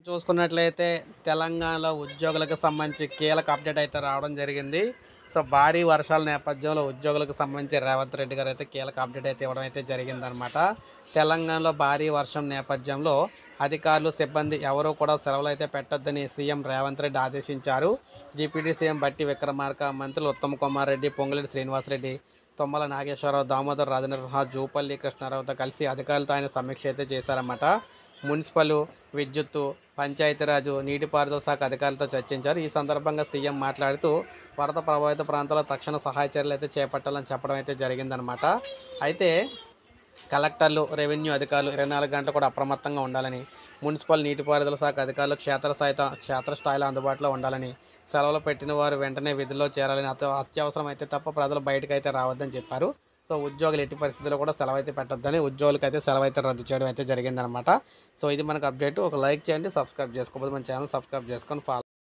చూసుకున్నట్లయితే తెలంగాణలో ఉద్యోగులకు సంబంధించి కీలక అప్డేట్ అయితే రావడం జరిగింది. సో భారీ వర్షాల నేపథ్యంలో ఉద్యోగులకు సంబంధించి రేవంత్ రెడ్డి గారు అయితే కీలక అప్డేట్ అయితే ఇవ్వడం అయితే జరిగిందనమాట. తెలంగాణలో భారీ వర్షం నేపథ్యంలో అధికారులు సిబ్బంది ఎవరూ కూడా సెలవులు అయితే పెట్టొద్దని సీఎం రేవంత్ రెడ్డి ఆదేశించారు. డిప్యూటీ సీఎం బట్టి విక్రమార్క, మంత్రులు ఉత్తమ్ కుమార్ రెడ్డి, పొంగులేటి శ్రీనివాసరెడ్డి, తుమ్మల నాగేశ్వరరావు, దామోదర్ రాజనరసింహ, జూపల్లి కృష్ణారావుతో కలిసి అధికారులతో ఆయన సమీక్ష అయితే చేశారన్నమాట. మున్సిపల్, విద్యుత్తు, పంచాయతీరాజు, నీటిపారుదల శాఖ అధికారులతో చర్చించారు. ఈ సందర్భంగా సీఎం మాట్లాడుతూ వరద ప్రభావిత ప్రాంతాల్లో తక్షణ సహాయ చర్యలు అయితే చేపట్టాలని చెప్పడం అయితే జరిగిందనమాట. అయితే కలెక్టర్లు, రెవెన్యూ అధికారులు 24 గంటలు కూడా అప్రమత్తంగా ఉండాలని, మున్సిపల్ నీటిపారుదల శాఖ అధికారులు క్షేత్రస్థాయిలో అందుబాటులో ఉండాలని, సెలవులు పెట్టిన వారు వెంటనే విధుల్లో చేరాలని, అత్యవసరం అయితే తప్ప ప్రజలు బయటకు అయితే రావద్దని చెప్పారు. సో ఉద్యోగులు ఎట్టి పరిస్థితుల్లో కూడా సెలవు అయితే పెట్టొద్దని, ఉద్యోగులకు అయితే సెలవు అయితే రద్దు చేయడం అయితే జరిగిందనమాట. సో ఇది మనకు అప్డేట్. ఒక లైక్ చేయండి, సబ్స్క్రైబ్ చేసుకోకపోతే మన ఛానల్ సబ్స్క్రైబ్ చేసుకొని ఫాలో